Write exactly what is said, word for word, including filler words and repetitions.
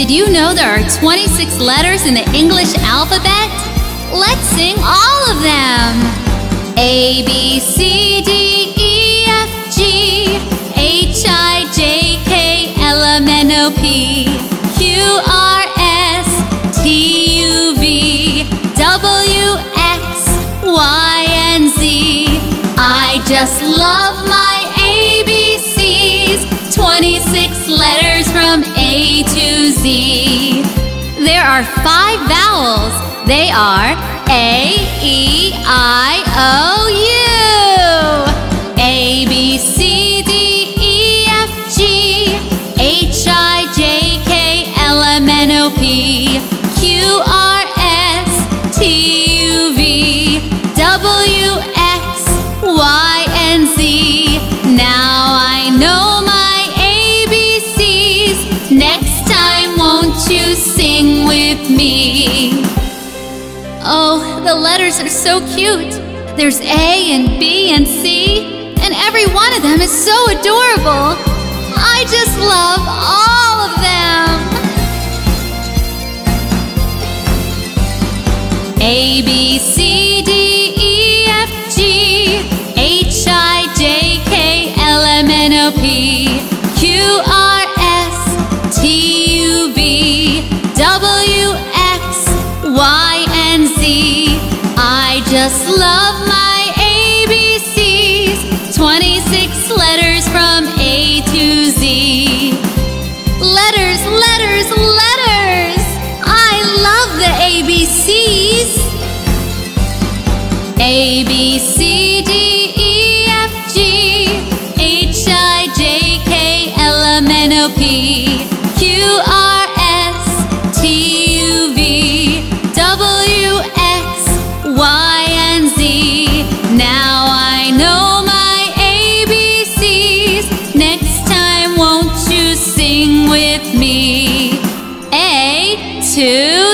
Did you know there are twenty-six letters in the English alphabet? Let's sing all of them. A, B, C, D, E, F, G, H, I, J, K, L, M, N, O, P, Q, R, S, T, U, V, W, X, Y, and Z. I just love my A B Cs, twenty-six letters from A to Z. There are five vowels. They are A, E, I, O, U. A, B, C, D, E, F, G, H, I, J, K, L, M, N, O, P, Q, R, S, T, U, V, W, X, Y, and Z. Now I know my A B Cs. Next time, won't you sing with me? Oh, the letters are so cute. There's A and B and C, and every one of them is so adorable. I just love all of them. A, B, C, D, E, F, G, H, I, J, K, L, M, N, O, P, Q, R, S, T, U, V, W, X, Y, and Z. I just love my A B Cs, twenty-six letters from A to Z. Letters, letters, letters! I love the A B Cs. A, B, C, D, E, F, G, H, I, J, K, L, M, N, O, P, Q, R, S, T, U, V, W, X, Y, and Z. Now I know my A B Cs. Next time, won't you sing with me? A, two,